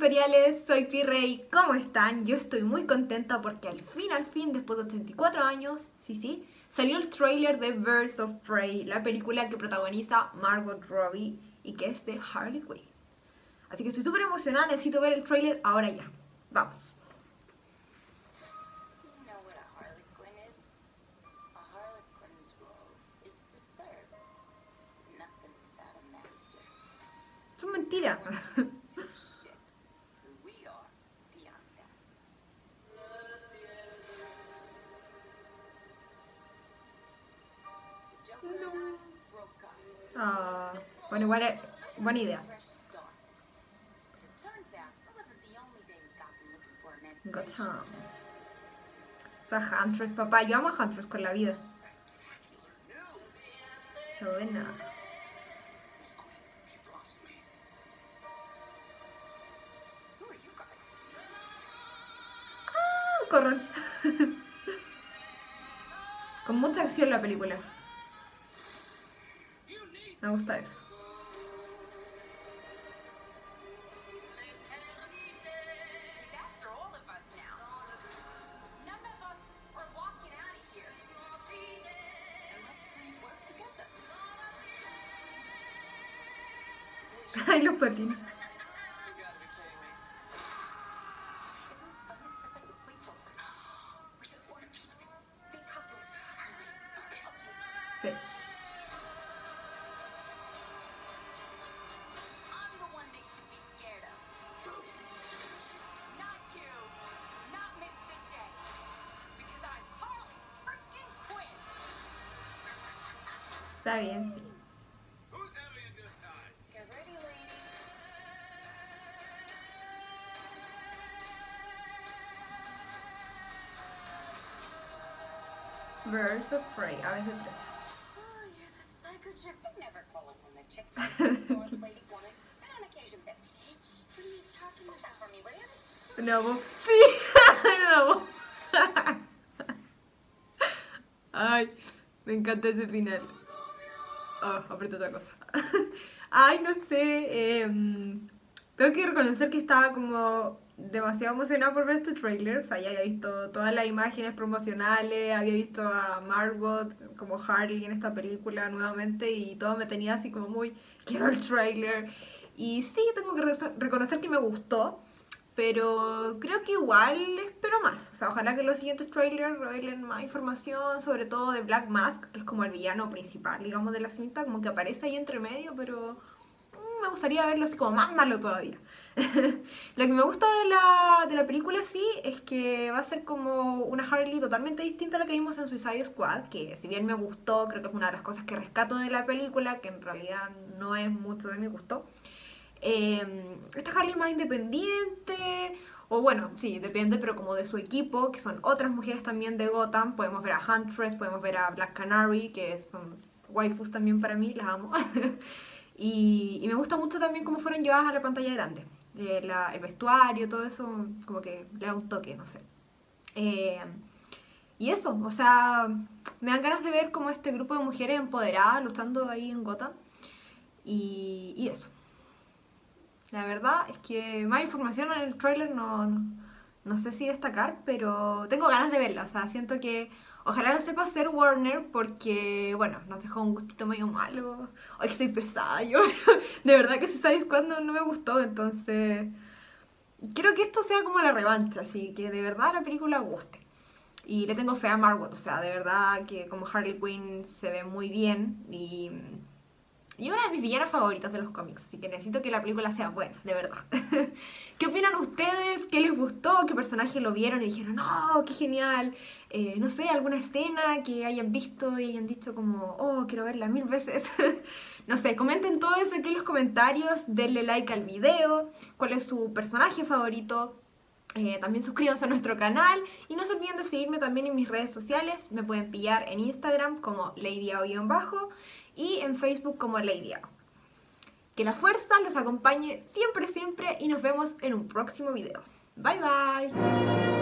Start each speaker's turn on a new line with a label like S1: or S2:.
S1: imperiales, soy Pirrey, ¿cómo están? Yo estoy muy contenta porque al fin, después de 84 años, sí, salió el tráiler de Birds of Prey, la película que protagoniza Margot Robbie y que es de Harley Quinn. Así que estoy súper emocionada, necesito ver el tráiler ahora ya. Vamos. Eso es mentira. Bueno, igual es buena idea. Gotham. O sea, Huntress, papá, yo amo a Huntress con la vida. Helena. Corran. Con mucha acción la película. Me gusta eso. Ay, los patines. Sí. Está bien, sí. Birds of Prey, aves de presa. No, sí, no. Ay, me encanta ese final. Oh, apreté otra cosa. Ay, no sé. Tengo que reconocer que estaba como demasiado emocionada por ver este trailer. O sea, ya había visto todas las imágenes promocionales, había visto a Margot como Harley en esta película nuevamente y todo me tenía así como muy... Quiero el trailer. Y sí, tengo que reconocer que me gustó. Pero creo que igual espero más. O sea, ojalá que los siguientes trailers revelen más información, sobre todo de Black Mask, que es como el villano principal, digamos, de la cinta, como que aparece ahí entre medio, pero me gustaría verlo así como más malo todavía. Lo que me gusta de la película, sí, es que va a ser como una Harley totalmente distinta a la que vimos en Suicide Squad, que si bien me gustó, creo que es una de las cosas que rescato de la película, que en realidad no es mucho de mi gusto. Esta Harley es más independiente, o bueno, sí, depende, pero como de su equipo, que son otras mujeres también de Gotham. Podemos ver a Huntress, podemos ver a Black Canary, que son waifus también para mí, las amo. y me gusta mucho también cómo fueron llevadas a la pantalla grande. El vestuario, todo eso, como que le da un toque, no sé. Y eso, o sea, me dan ganas de ver como este grupo de mujeres empoderadas luchando ahí en Gotham. Y eso. La verdad es que más información en el trailer no sé si destacar, pero tengo ganas de verla. O sea, siento que ojalá lo sepa hacer Warner porque, bueno, nos dejó un gustito medio malo. Ay, que soy pesada yo. De verdad que si sabéis cuándo no me gustó, entonces quiero que esto sea como la revancha, así que de verdad la película guste. Y le tengo fe a Margot, o sea, de verdad que como Harley Quinn se ve muy bien y una de mis villanas favoritas de los cómics, así que necesito que la película sea buena, de verdad. ¿Qué opinan ustedes? ¿Qué les gustó? ¿Qué personaje lo vieron y dijeron, no, qué genial? No sé, alguna escena que hayan visto y hayan dicho como, oh, quiero verla 1000 veces. No sé, comenten todo eso aquí en los comentarios, denle like al video, cuál es su personaje favorito. También suscríbanse a nuestro canal y no se olviden de seguirme también en mis redes sociales. Me pueden pillar en Instagram como LadyAo_ y en Facebook como LadyAo. Que la fuerza los acompañe siempre y nos vemos en un próximo video. Bye bye.